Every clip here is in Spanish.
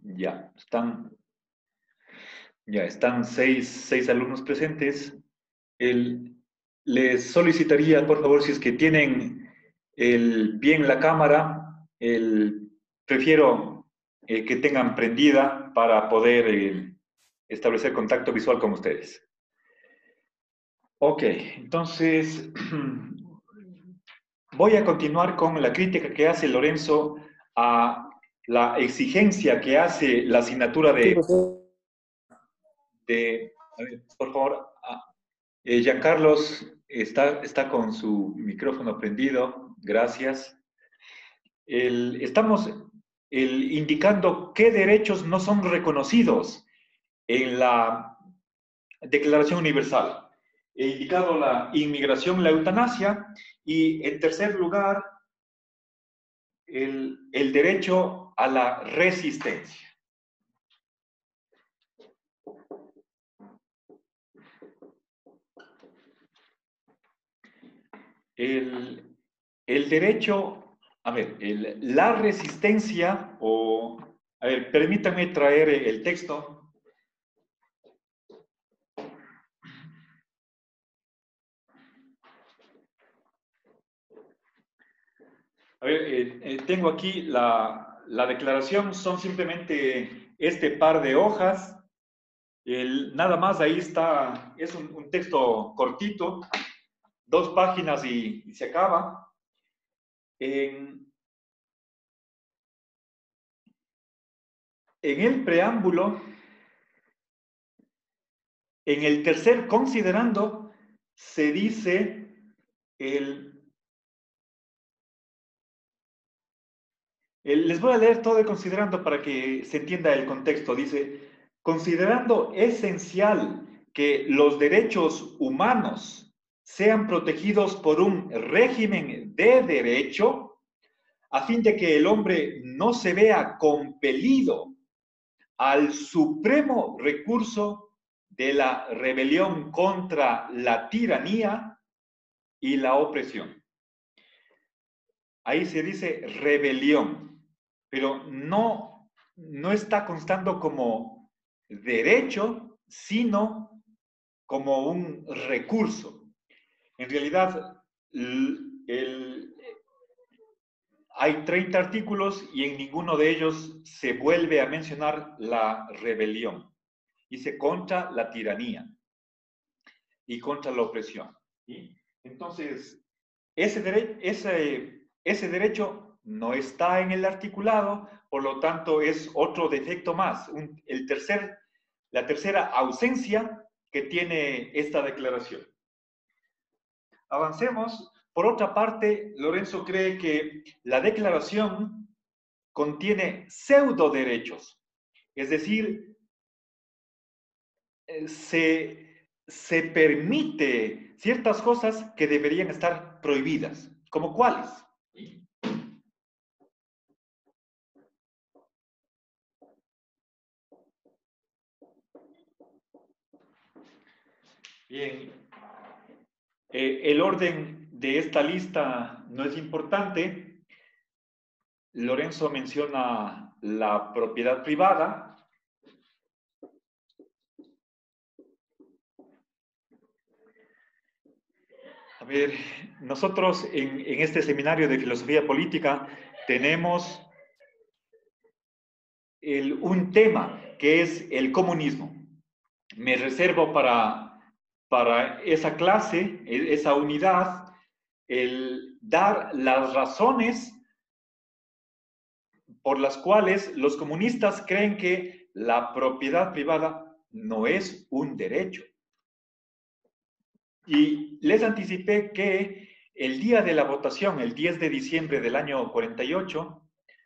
Ya, están seis alumnos presentes. Les solicitaría, por favor, si es que tienen bien la cámara, prefiero que tengan prendida para poder establecer contacto visual con ustedes. Ok, entonces voy a continuar con la crítica que hace Lorenzo a la exigencia que hace la asignatura Sí, profesor. a ver, por favor, Giancarlos está con su micrófono prendido, gracias. Estamos indicando qué derechos no son reconocidos en la Declaración Universal. He indicado la inmigración, la eutanasia, y en tercer lugar, el derecho a la resistencia. El derecho, a ver, la resistencia, a ver, permítanme traer el texto. A ver, tengo aquí la declaración, son simplemente este par de hojas. Nada más ahí está, es un texto cortito, 2 páginas y se acaba. En el preámbulo, en el tercer considerando, se dice les voy a leer todo el considerando para que se entienda el contexto. Dice, considerando esencial que los derechos humanos sean protegidos por un régimen de derecho, a fin de que el hombre no se vea compelido al supremo recurso de la rebelión contra la tiranía y la opresión. Ahí se dice rebelión, pero no está constando como derecho, sino como un recurso. En realidad, hay 30 artículos y en ninguno de ellos se vuelve a mencionar la rebelión. Dice contra la tiranía y contra la opresión. ¿Sí? Entonces, ese derecho no está en el articulado, por lo tanto es otro defecto más, la tercera ausencia que tiene esta declaración. Avancemos. Por otra parte, Lorenzo cree que la declaración contiene pseudo derechos, es decir, se permite ciertas cosas que deberían estar prohibidas. ¿Como cuáles? Bien. El orden de esta lista no es importante. Lorenzo menciona la propiedad privada. A ver, nosotros en este seminario de filosofía política tenemos un tema que es el comunismo. Me reservo para esa clase, esa unidad, el dar las razones por las cuales los comunistas creen que la propiedad privada no es un derecho. Y les anticipé que el día de la votación, el 10 de diciembre del año 48,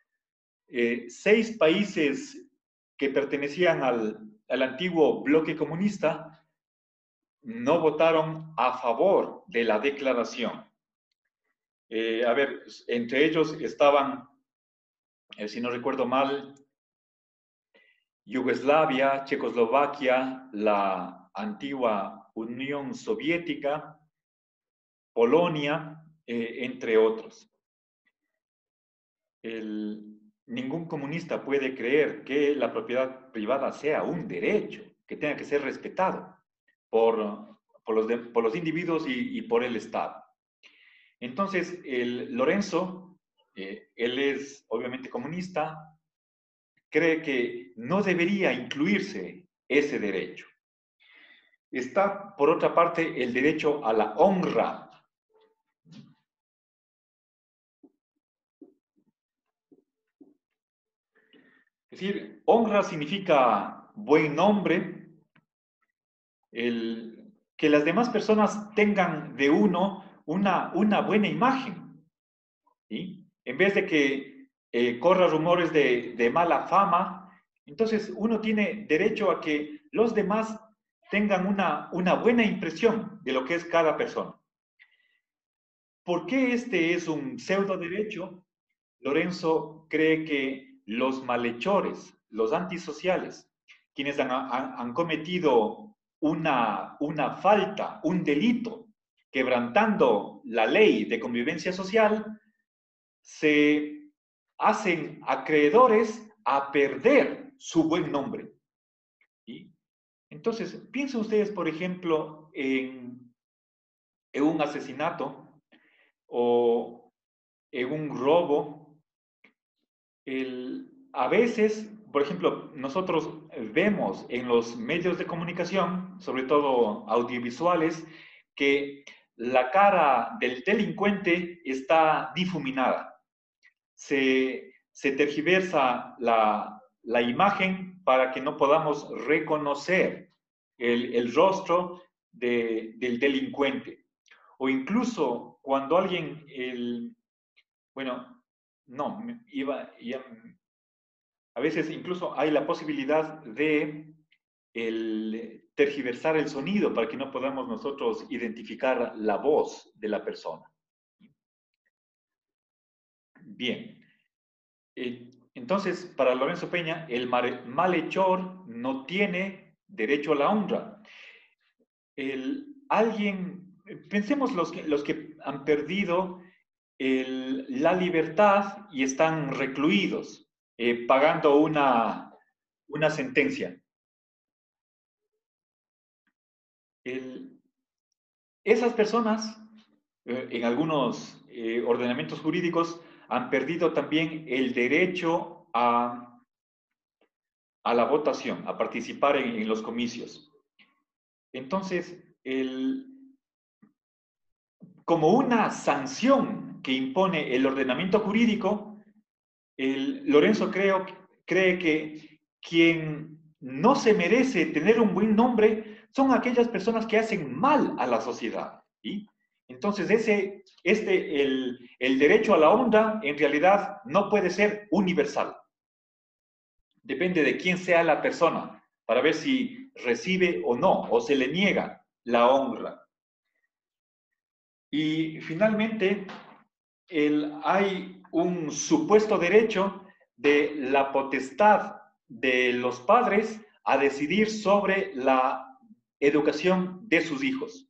6 países que pertenecían al antiguo bloque comunista no votaron a favor de la declaración. A ver, entre ellos estaban, si no recuerdo mal, Yugoslavia, Checoslovaquia, la antigua Unión Soviética, Polonia, entre otros. ningún comunista puede creer que la propiedad privada sea un derecho, que tenga que ser respetado por los individuos y por el Estado. Entonces, Lorenzo, él es obviamente comunista, cree que no debería incluirse ese derecho. Está, por otra parte, el derecho a la honra. Es decir, honra significa buen nombre, que las demás personas tengan de uno una buena imagen, ¿sí? En vez de que corra rumores de mala fama, entonces uno tiene derecho a que los demás tengan una buena impresión de lo que es cada persona. ¿Por qué este es un pseudo derecho? Lorenzo cree que los malhechores, los antisociales, quienes han cometido una falta, un delito, quebrantando la ley de convivencia social, se hacen acreedores a perder su buen nombre. ¿Sí? Entonces, piensen ustedes, por ejemplo, en un asesinato o en un robo. A veces, por ejemplo, nosotros vemos en los medios de comunicación, sobre todo audiovisuales, que la cara del delincuente está difuminada. Se tergiversa la imagen para que no podamos reconocer el rostro del delincuente. O incluso cuando alguien, bueno, no, a veces incluso hay la posibilidad de tergiversar el sonido para que no podamos nosotros identificar la voz de la persona. Bien. Entonces, para Lorenzo Peña, el malhechor no tiene derecho a la honra. Pensemos los que han perdido la libertad y están recluidos, pagando una sentencia. Esas personas, en algunos ordenamientos jurídicos, han perdido también el derecho a la votación, a participar en los comicios. Entonces, como una sanción que impone el ordenamiento jurídico, Lorenzo cree que quien no se merece tener un buen nombre son aquellas personas que hacen mal a la sociedad. ¿Sí? Entonces, el derecho a la honra en realidad no puede ser universal. Depende de quién sea la persona para ver si recibe o no, o se le niega la honra. Y finalmente, hay un supuesto derecho de la potestad de los padres a decidir sobre la educación de sus hijos.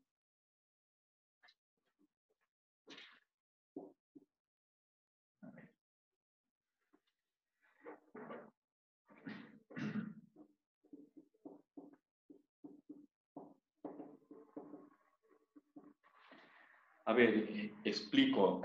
A ver, explico.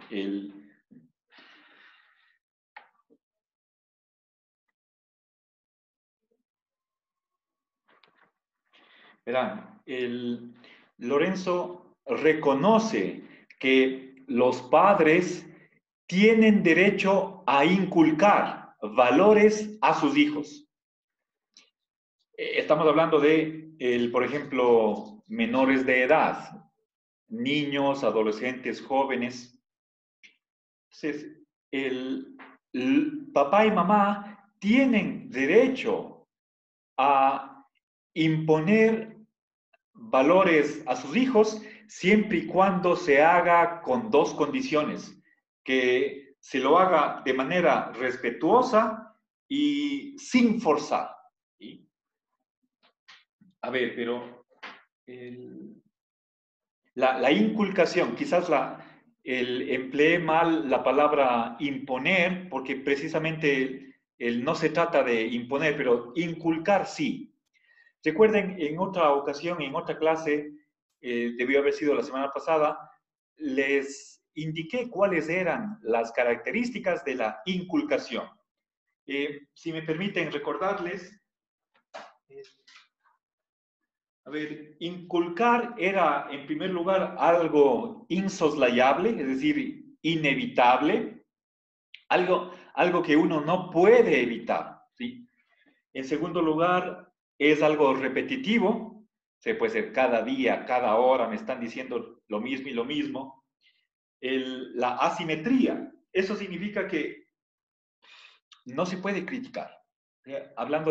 Verán, Lorenzo reconoce que los padres tienen derecho a inculcar valores a sus hijos. Estamos hablando de, por ejemplo, menores de edad, niños, adolescentes, jóvenes. Entonces, el papá y mamá tienen derecho a imponer valores a sus hijos siempre y cuando se haga con dos condiciones: que se lo haga de manera respetuosa y sin forzar. ¿Sí? A ver, pero la inculcación, quizás empleé mal la palabra imponer, porque precisamente no se trata de imponer, pero inculcar sí. Recuerden, en otra ocasión, en otra clase, debió haber sido la semana pasada, les indiqué cuáles eran las características de la inculcación. Si me permiten recordarles, a ver, inculcar era, en primer lugar, algo insoslayable, es decir, inevitable, algo que uno no puede evitar, ¿sí? En segundo lugar, es algo repetitivo, se puede ser cada día, cada hora, me están diciendo lo mismo y lo mismo. La asimetría, eso significa que no se puede criticar. Hablando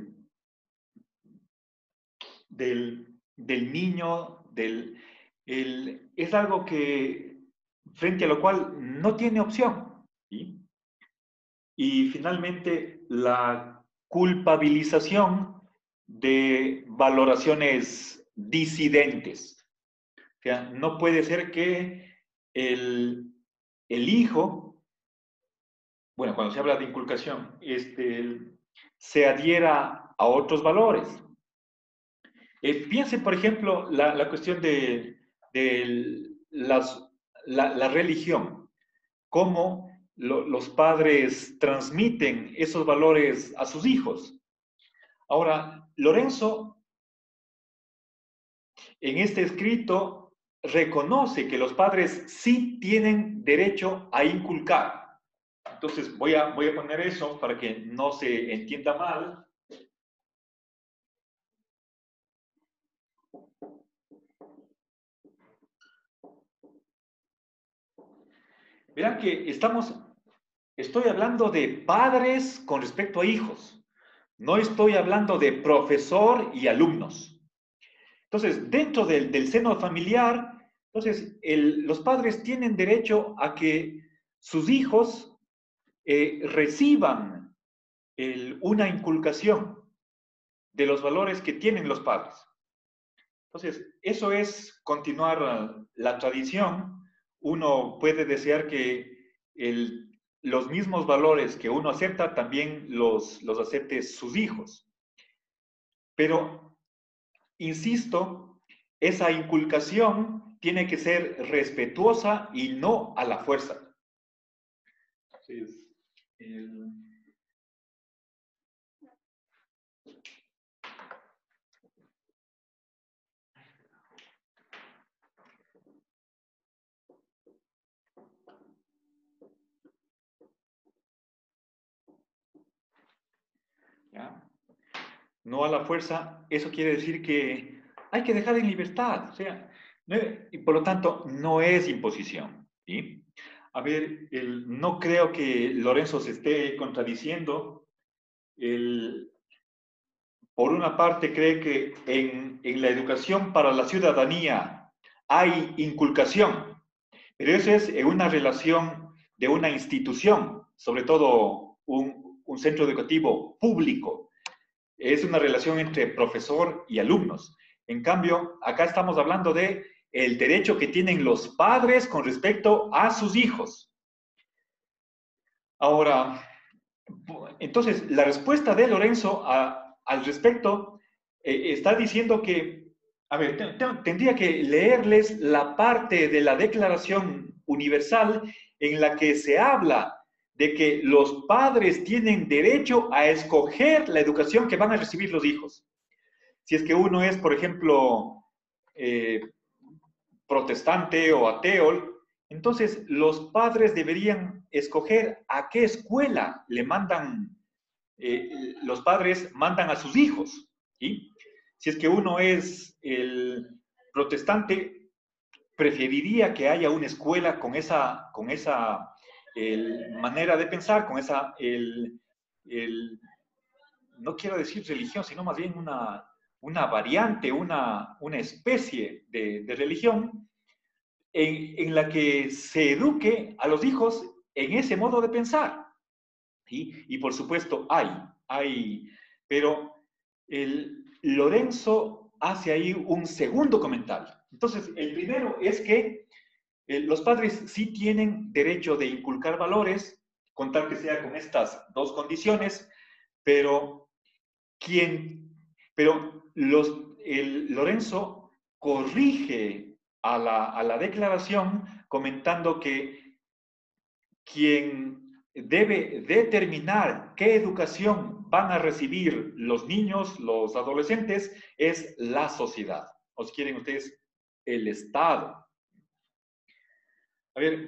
del niño, es algo que, frente a lo cual no tiene opción, ¿sí? Y finalmente, la culpabilización de valoraciones disidentes. O sea, no puede ser que el hijo, bueno, cuando se habla de inculcación, se adhiera a otros valores. Piensen, por ejemplo, la cuestión de la religión, cómo los padres transmiten esos valores a sus hijos. Ahora, Lorenzo, en este escrito, reconoce que los padres sí tienen derecho a inculcar. Entonces, voy a poner eso para que no se entienda mal. Verán que estoy hablando de padres con respecto a hijos. No estoy hablando de profesor y alumnos. Entonces, dentro del seno familiar, entonces, los padres tienen derecho a que sus hijos reciban una inculcación de los valores que tienen los padres. Entonces, eso es continuar la tradición. Uno puede desear que los mismos valores que uno acepta también los acepte sus hijos. Pero, insisto, esa inculcación tiene que ser respetuosa y no a la fuerza. Entonces, ¿ya? No a la fuerza, eso quiere decir que hay que dejar en libertad, o sea, y por lo tanto no es imposición, ¿sí? A ver, no creo que Lorenzo se esté contradiciendo. Por una parte, cree que en la educación para la ciudadanía hay inculcación, pero eso es en una relación de una institución, sobre todo un centro educativo público. Es una relación entre profesor y alumnos. En cambio, acá estamos hablando de el derecho que tienen los padres con respecto a sus hijos. Ahora, entonces, la respuesta de Lorenzo al respecto está diciendo que, a ver, tendría que leerles la parte de la Declaración Universal en la que se habla de que los padres tienen derecho a escoger la educación que van a recibir los hijos. Si es que uno es, por ejemplo, protestante o ateo, entonces los padres deberían escoger a qué escuela le mandan, los padres mandan a sus hijos, ¿sí? Si es que uno es el protestante, preferiría que haya una escuela con esa manera de pensar, con esa, no quiero decir religión, sino más bien una variante, una especie de religión en la que se eduque a los hijos en ese modo de pensar. ¿Sí? Y por supuesto pero Lorenzo hace ahí un segundo comentario. Entonces, el primero es que Los padres sí tienen derecho de inculcar valores, con tal que sea con estas dos condiciones, pero Lorenzo corrige a la declaración comentando que quien debe determinar qué educación van a recibir los niños, los adolescentes, es la sociedad. O si quieren ustedes, el Estado. A ver,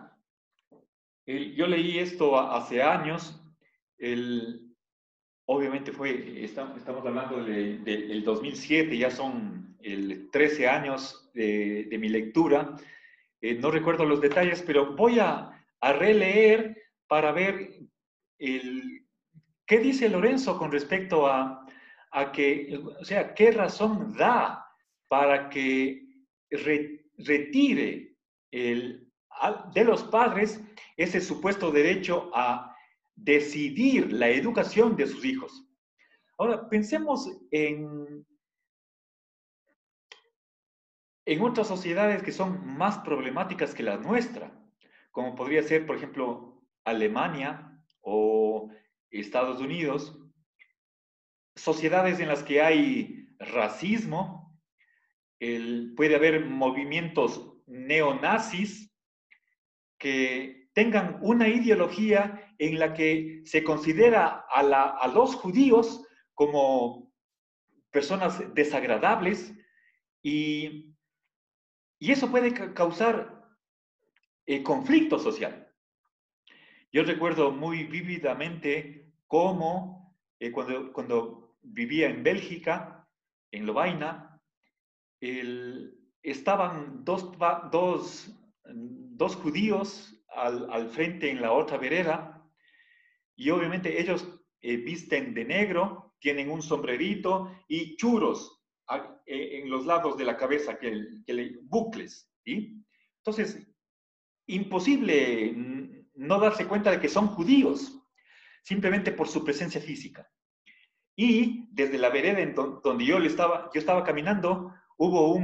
yo leí esto hace años, obviamente estamos hablando del 2007, ya son 13 años de mi lectura. No recuerdo los detalles, pero voy a releer para ver qué dice Lorenzo con respecto a que, o sea, qué razón da para que retire de los padres ese supuesto derecho a decidir la educación de sus hijos. Ahora, pensemos en otras sociedades que son más problemáticas que la nuestra, como podría ser, por ejemplo, Alemania o Estados Unidos, sociedades en las que hay racismo, puede haber movimientos neonazis que tengan una ideología en la que se considera a los judíos como personas desagradables y eso puede causar conflicto social. Yo recuerdo muy vívidamente cómo cuando vivía en Bélgica, en Lovaina, estaban dos judíos al frente en la otra vereda y obviamente ellos visten de negro, tienen un sombrerito y churros en los lados de la cabeza, bucles, ¿sí? Entonces, imposible no darse cuenta de que son judíos, simplemente por su presencia física. Y desde la vereda donde yo estaba caminando, hubo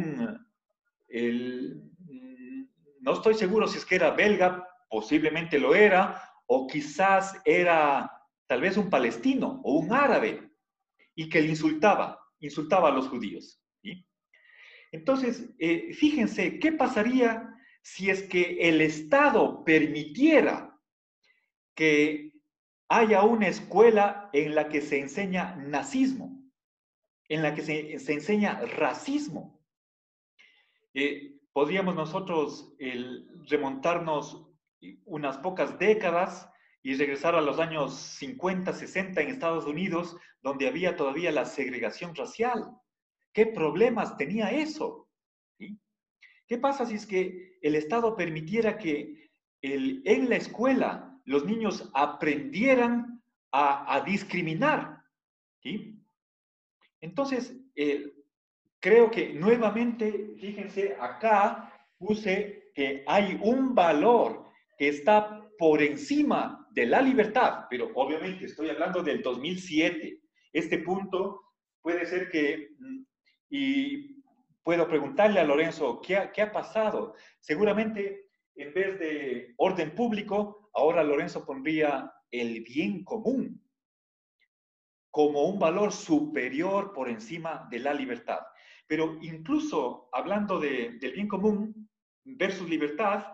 no estoy seguro si es que era belga, posiblemente lo era, o quizás era tal vez un palestino o un árabe, y que le insultaba a los judíos. ¿Sí? Entonces, fíjense, ¿qué pasaría si es que el Estado permitiera que haya una escuela en la que se enseña nazismo, en la que se enseña racismo? Podríamos nosotros remontarnos unas pocas décadas y regresar a los años 50, 60 en Estados Unidos, donde había todavía la segregación racial. ¿Qué problemas tenía eso? ¿Sí? ¿Qué pasa si es que el Estado permitiera que en la escuela los niños aprendieran a discriminar? ¿Sí? Entonces, creo que nuevamente, fíjense, acá puse que hay un valor que está por encima de la libertad, pero obviamente estoy hablando del 2007. Este punto puede ser y puedo preguntarle a Lorenzo, ¿qué ha pasado? Seguramente, en vez de orden público, ahora Lorenzo pondría el bien común como un valor superior por encima de la libertad. Pero incluso hablando del bien común versus libertad,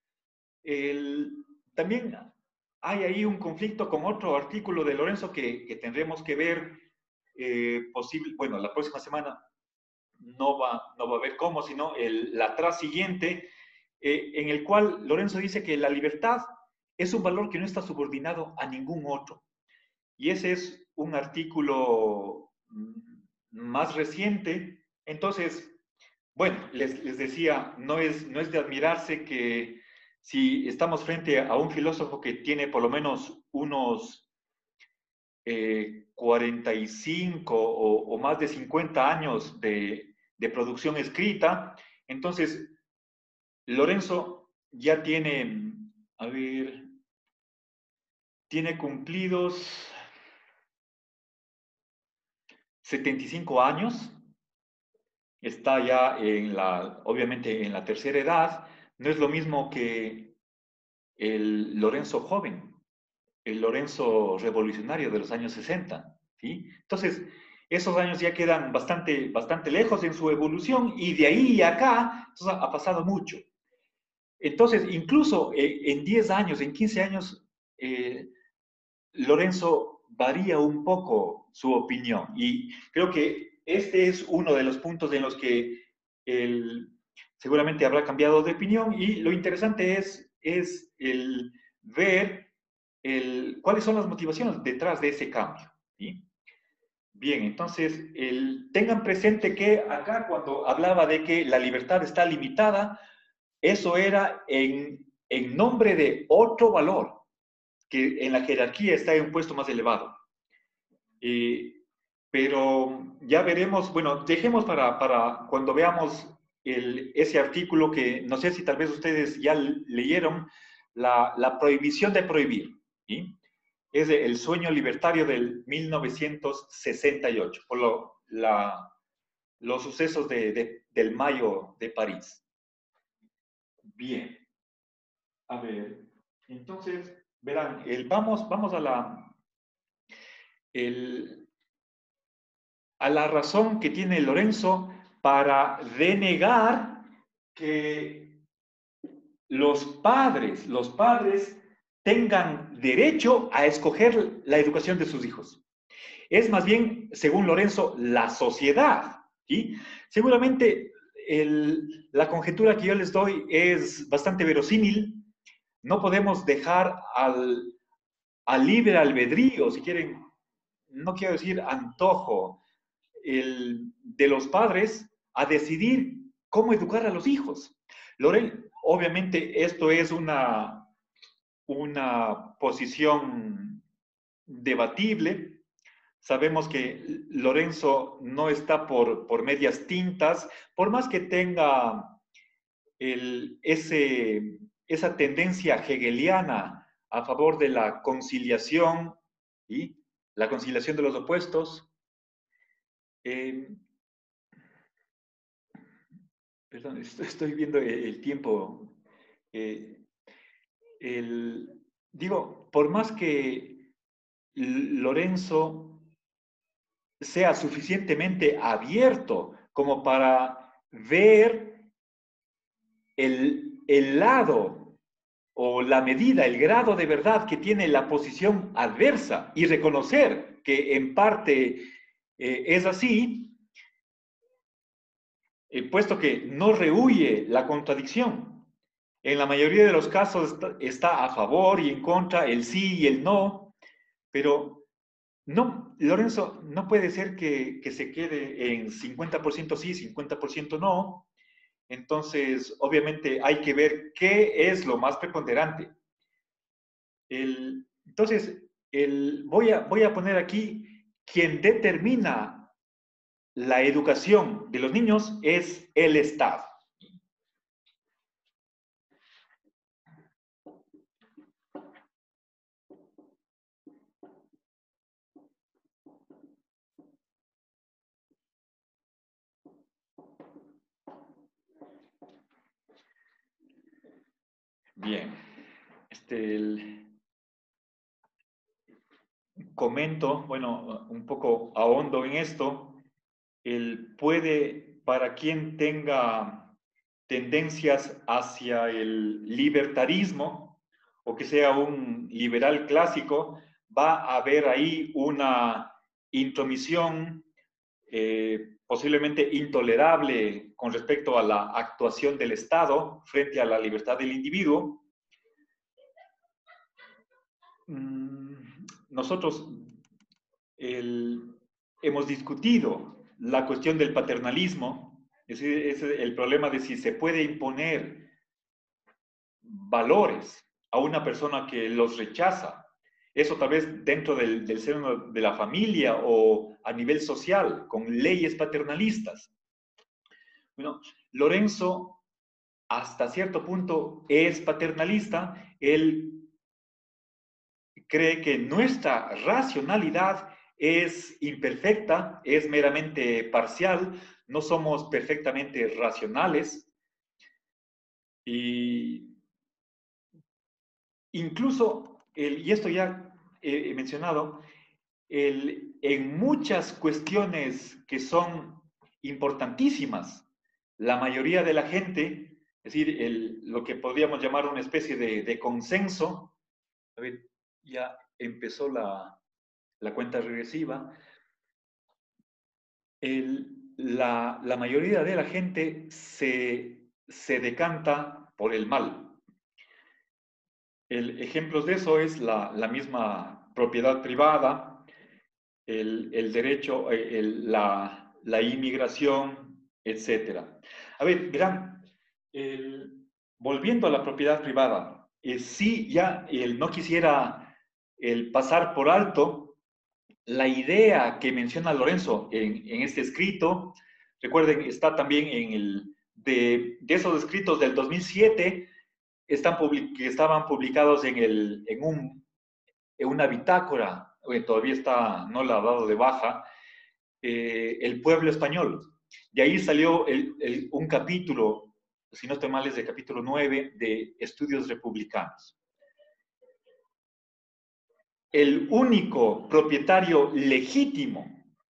también hay ahí un conflicto con otro artículo de Lorenzo que tendremos que ver bueno, la próxima semana no va a ver cómo, sino la tras siguiente, en el cual Lorenzo dice que la libertad es un valor que no está subordinado a ningún otro. Y ese es un artículo más reciente. Entonces, bueno, les decía, no es de admirarse que si estamos frente a un filósofo que tiene por lo menos unos 45 o más de 50 años de producción escrita, entonces Lorenzo ya tiene, a ver, tiene cumplidos 75 años, está ya obviamente en la tercera edad, no es lo mismo que el Lorenzo joven, el Lorenzo revolucionario de los años 60, ¿sí? Entonces, esos años ya quedan bastante lejos en su evolución y de ahí a acá entonces, ha pasado mucho. Entonces, incluso en 10 años, en 15 años, eh, Lorenzo varía un poco su opinión y creo que este es uno de los puntos en los que él seguramente habrá cambiado de opinión y lo interesante es el ver cuáles son las motivaciones detrás de ese cambio. ¿Sí? Bien, entonces tengan presente que acá cuando hablaba de que la libertad está limitada, eso era en nombre de otro valor que en la jerarquía está en un puesto más elevado. Pero ya veremos, bueno, dejemos para cuando veamos ese artículo que no sé si tal vez ustedes ya leyeron, la prohibición de prohibir. ¿Sí? Es El sueño libertario del 1968, por los sucesos del Mayo de París. Bien, a ver, entonces, verán, vamos el, a la razón que tiene Lorenzo para denegar que los padres tengan derecho a escoger la educación de sus hijos. Es más bien, según Lorenzo, la sociedad. ¿Sí? Seguramente la conjetura que yo les doy es bastante verosímil. No podemos dejar al libre albedrío, si quieren, no quiero decir antojo, de los padres a decidir cómo educar a los hijos. Loren, obviamente esto es una posición debatible. Sabemos que Lorenzo no está por medias tintas, por más que tenga esa tendencia hegeliana a favor de la conciliación y la conciliación de los opuestos. Eh, Perdón, estoy viendo el tiempo. Eh, el, digo, por más que Lorenzo sea suficientemente abierto como para ver el lado o la medida, el grado de verdad que tiene la posición adversa y reconocer que en parte es así, puesto que no rehúye la contradicción. En la mayoría de los casos está a favor y en contra, el sí y el no, pero no, Lorenzo, no puede ser que se quede en 50% sí, 50% no. Entonces, obviamente hay que ver qué es lo más preponderante. Entonces, voy a poner aquí, quien determina la educación de los niños es el Estado. Bien, comento, bueno, un poco ahondo en esto, para quien tenga tendencias hacia el libertarismo o que sea un liberal clásico, va a haber ahí una intromisión posiblemente intolerable con respecto a la actuación del Estado frente a la libertad del individuo. Nosotros hemos discutido la cuestión del paternalismo, es decir, es el problema de si se puede imponer valores a una persona que los rechaza. Eso tal vez dentro del seno de la familia o a nivel social, con leyes paternalistas. Bueno, Lorenzo hasta cierto punto es paternalista. Él cree que nuestra racionalidad es imperfecta, es meramente parcial, no somos perfectamente racionales. Y incluso, y esto ya he mencionado, en muchas cuestiones que son importantísimas, la mayoría de la gente, es decir, lo que podríamos llamar una especie de consenso, a ver, ya empezó la cuenta regresiva, la mayoría de la gente se decanta por el mal. Ejemplos de eso es la misma propiedad privada, el derecho, la inmigración, etcétera. A ver, verán, volviendo a la propiedad privada, sí, ya no quisiera pasar por alto la idea que menciona Lorenzo en este escrito. Recuerden, está también de esos escritos del 2007, que estaban publicados en una bitácora, todavía no la ha dado de baja, El Pueblo Español. De ahí salió un capítulo, si no estoy mal, es de capítulo 9 de Estudios Republicanos. El único propietario legítimo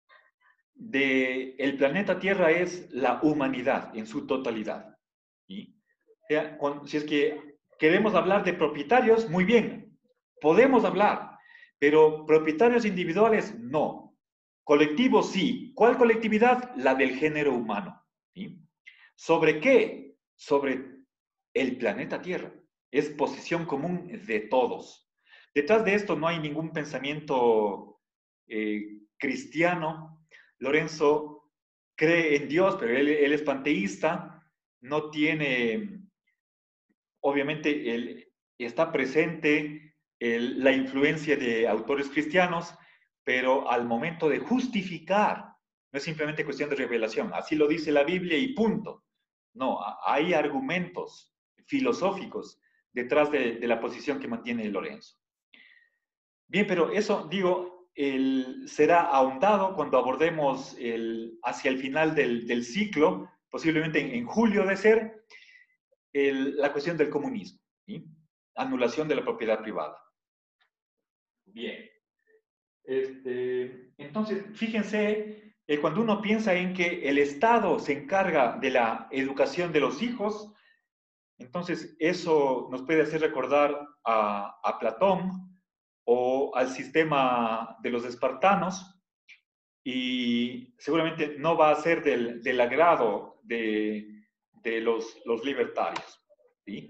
del planeta Tierra es la humanidad en su totalidad. ¿Sí? O sea, si es que queremos hablar de propietarios, muy bien, podemos hablar, pero propietarios individuales, no. Colectivos, sí. ¿Cuál colectividad? La del género humano. ¿Sí? ¿Sobre qué? Sobre el planeta Tierra. Es posesión común de todos. Detrás de esto no hay ningún pensamiento cristiano. Lorenzo cree en Dios, pero él es panteísta, no tiene, obviamente, está presente la influencia de autores cristianos, pero al momento de justificar, no es simplemente cuestión de revelación, así lo dice la Biblia y punto. No, hay argumentos filosóficos detrás de la posición que mantiene Lorenzo. Bien, pero eso, digo, será ahondado cuando abordemos hacia el final del ciclo, posiblemente en julio de ser, la cuestión del comunismo, ¿sí? Anulación de la propiedad privada. Bien. Entonces, fíjense, cuando uno piensa en que el Estado se encarga de la educación de los hijos, entonces eso nos puede hacer recordar a Platón o al sistema de los espartanos, y seguramente no va a ser del agrado de los libertarios. ¿Sí?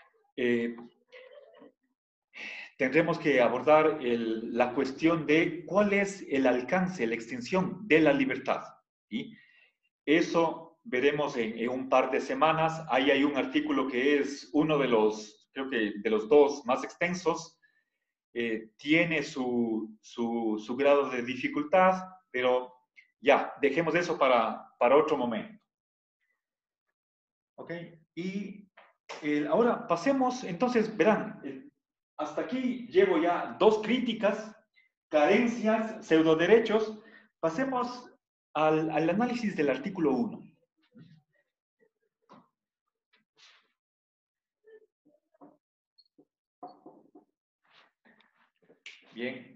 Tendremos que abordar la cuestión de cuál es el alcance, la extensión de la libertad. ¿Sí? Eso veremos en un par de semanas. Ahí hay un artículo que es uno de los, creo que de los dos más extensos. Tiene su grado de dificultad, pero ya, dejemos eso para otro momento. ¿Ok? Y ahora pasemos, entonces, verán, hasta aquí llevo ya dos críticas, carencias, pseudoderechos. Pasemos al análisis del artículo 1. Bien.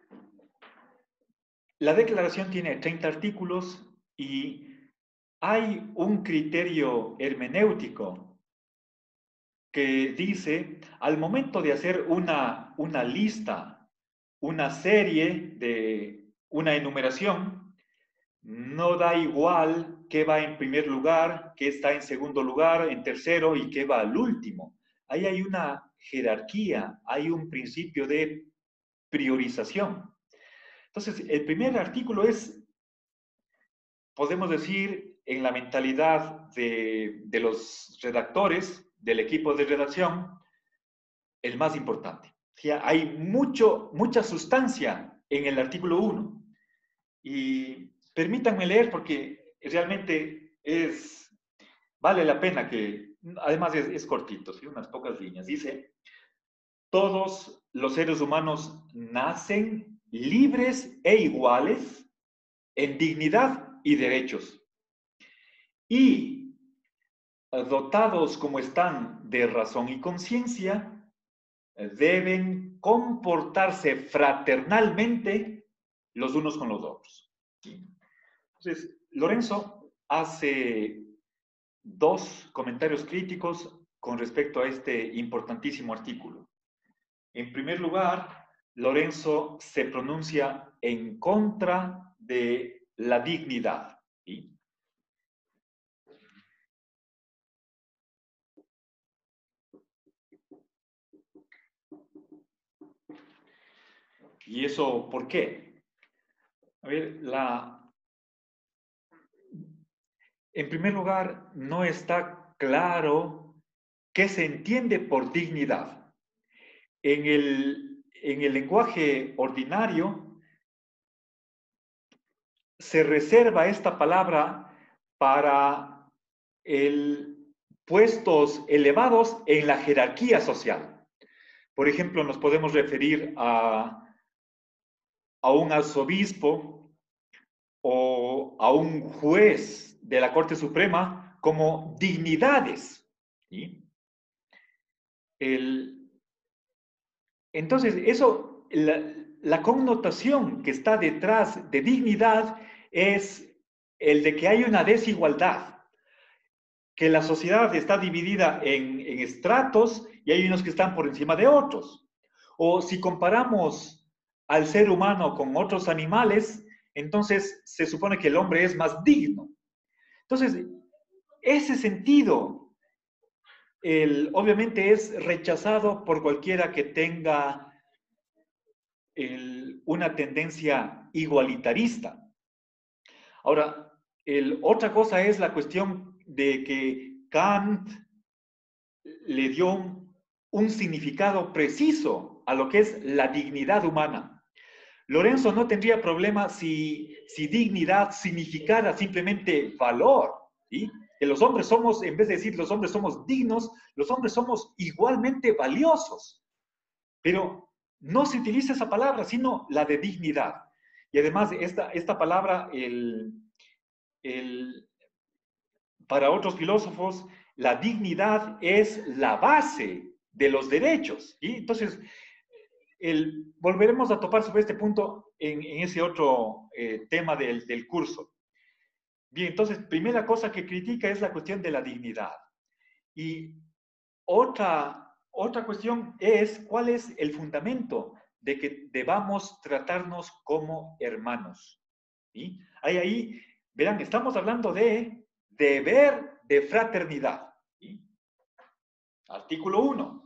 La declaración tiene 30 artículos y hay un criterio hermenéutico que dice, al momento de hacer una lista, una serie de una enumeración, no da igual qué va en primer lugar, qué está en segundo lugar, en tercero y qué va al último. Ahí hay una jerarquía, hay un principio de priorización. Entonces, el primer artículo es, podemos decir, en la mentalidad de los redactores, del equipo de redacción, el más importante. O sea, hay mucha sustancia en el artículo 1. Y permítanme leer porque realmente vale la pena que, además es cortito, ¿sí? Unas pocas líneas. Dice, todos los seres humanos nacen libres e iguales en dignidad y derechos. Y dotados como están de razón y conciencia, deben comportarse fraternalmente los unos con los otros. ¿Sí? Entonces, Lorenzo hace dos comentarios críticos con respecto a este importantísimo artículo. En primer lugar, Lorenzo se pronuncia en contra de la dignidad. ¿Sí? ¿Y eso por qué? A ver, en primer lugar, no está claro qué se entiende por dignidad. En el lenguaje ordinario se reserva esta palabra para puestos elevados en la jerarquía social. Por ejemplo, nos podemos referir a un arzobispo o a un juez de la Corte Suprema como dignidades. ¿Sí? Entonces, eso, la connotación que está detrás de dignidad es el de que hay una desigualdad, que la sociedad está dividida en estratos y hay unos que están por encima de otros. O si comparamos al ser humano con otros animales, entonces se supone que el hombre es más digno. Entonces, ese sentido, obviamente es rechazado por cualquiera que tenga una tendencia igualitarista. Ahora, otra cosa es la cuestión de que Kant le dio un significado preciso a lo que es la dignidad humana. Lorenzo no tendría problema si dignidad significara simplemente valor, ¿sí? Que los hombres somos, en vez de decir los hombres somos dignos, los hombres somos igualmente valiosos. Pero no se utiliza esa palabra, sino la de dignidad. Y además, esta palabra, para otros filósofos, la dignidad es la base de los derechos. ¿Sí? Entonces, volveremos a topar sobre este punto en ese otro tema del curso. Bien, entonces, primera cosa que critica es la cuestión de la dignidad. Y otra cuestión es cuál es el fundamento de que debamos tratarnos como hermanos. ¿Sí? Ahí, verán, estamos hablando de deber de fraternidad. ¿Sí? Artículo 1.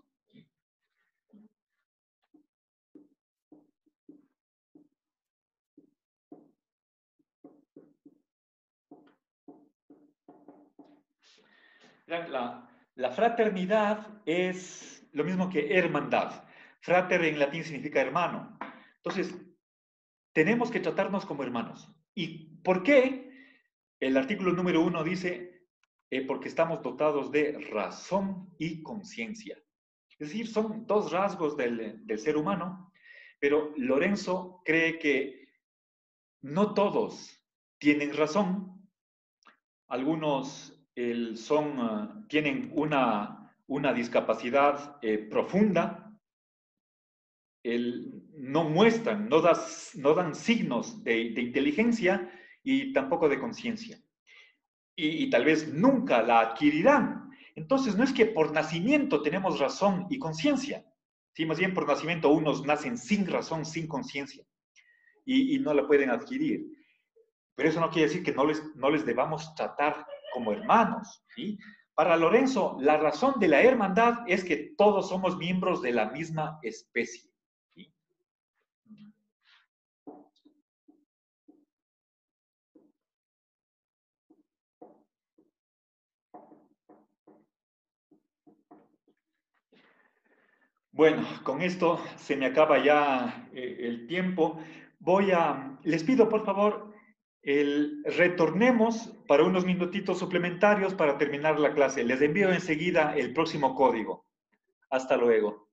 La fraternidad es lo mismo que hermandad. Frater en latín significa hermano. Entonces, tenemos que tratarnos como hermanos. ¿Y por qué? El artículo número 1 dice, porque estamos dotados de razón y conciencia. Es decir, son dos rasgos del ser humano, pero Lorenzo cree que no todos tienen razón. Algunos tienen una discapacidad profunda, no muestran, no dan signos de inteligencia y tampoco de conciencia. Y tal vez nunca la adquirirán. Entonces, no es que por nacimiento tenemos razón y conciencia, ¿sí? Más bien por nacimiento unos nacen sin razón, sin conciencia, y no la pueden adquirir. Pero eso no quiere decir que no les debamos tratar como hermanos, ¿sí? Para Lorenzo, la razón de la hermandad es que todos somos miembros de la misma especie. ¿Sí? Bueno, con esto se me acaba ya el tiempo. Les pido por favor, retornemos para unos minutitos suplementarios para terminar la clase. Les envío enseguida el próximo código. Hasta luego.